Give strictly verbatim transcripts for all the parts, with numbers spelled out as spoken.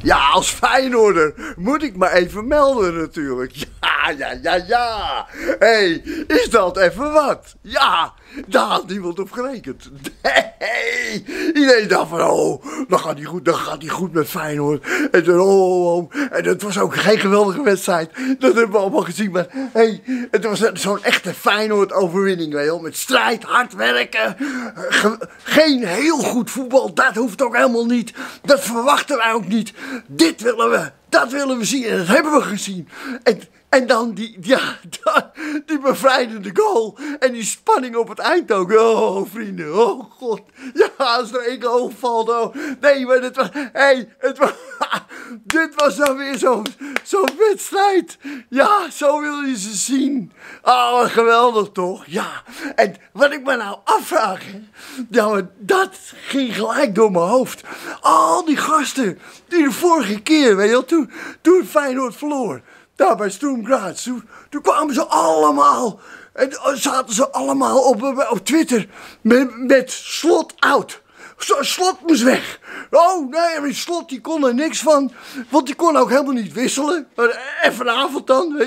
Ja, als Feyenoorder moet ik maar even melden natuurlijk. Ja, ja, ja, ja. Hé, hey, is dat even wat? Ja, daar had niemand op gerekend. Nee, iedereen dacht van, oh, dan gaat hij goed, dan gaat hij goed met Feyenoord. En dan, oh, oh, en het was ook geen geweldige wedstrijd. Dat hebben we allemaal gezien. Maar hé, hey, het was zo'n echte Feyenoord-overwinning, weet je wel. Met strijd, hard werken. Ge geen heel goed voetbal, dat hoeft ook helemaal niet. Dat verwachten wij ook niet. Dit willen we, dat willen we zien en dat hebben we gezien. En, en dan die, ja, die bevrijdende goal en die spanning op het eind ook. Oh, vrienden, oh god. Ja, als er één goal valt, oh. Nee, maar dit was, hé, hey, het was, dit was dan weer zo'n zo'n wedstrijd. Ja, zo wil je ze zien. Oh, geweldig toch? Ja, en wat ik me nou afvraag, hè, ja, maar dat ging gelijk door mijn hoofd. Al die gasten die de vorige keer, weet je wel, toen, toen Feyenoord verloor, daar bij Sturm Graz, toen, toen kwamen ze allemaal, en zaten ze allemaal op, op Twitter met, met Slot out. Slot moest weg. Oh nee, maar Slot die kon er niks van, want die kon ook helemaal niet wisselen. En vanavond dan,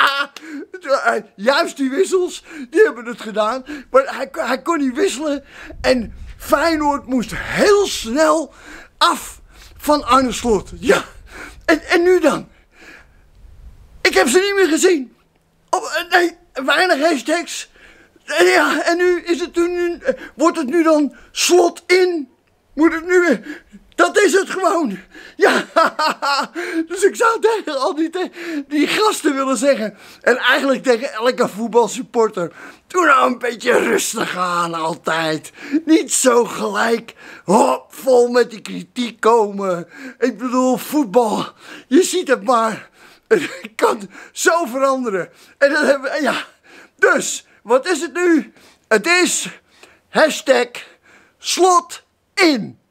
ja, juist die wissels, die hebben het gedaan, maar hij, hij kon niet wisselen. En Feyenoord moest heel snel af van Arne Slot. Ja, en, en nu dan? Ik heb ze niet meer gezien. Oh, nee, weinig hashtags. Ja, en nu is het nu, wordt het nu dan Slot in? Moet het nu, dat is het gewoon. Ja, dus ik zou tegen al die, die gasten willen zeggen, en eigenlijk tegen elke voetbalsupporter, doe nou een beetje rustig aan altijd. Niet zo gelijk, hop, vol met die kritiek komen. Ik bedoel, voetbal, je ziet het maar. Het kan zo veranderen. En dan hebben we, ja, dus, wat is het nu? Het is hashtag Slot in.